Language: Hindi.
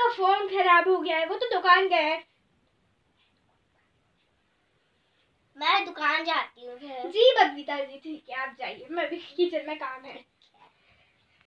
का फोन खराब हो गया है, वो तो दुकान गए हैं। मैं दुकान जाती हूँ। जी बबीता जी ठीक है, आप जाइए, मैं भी किचन में काम है।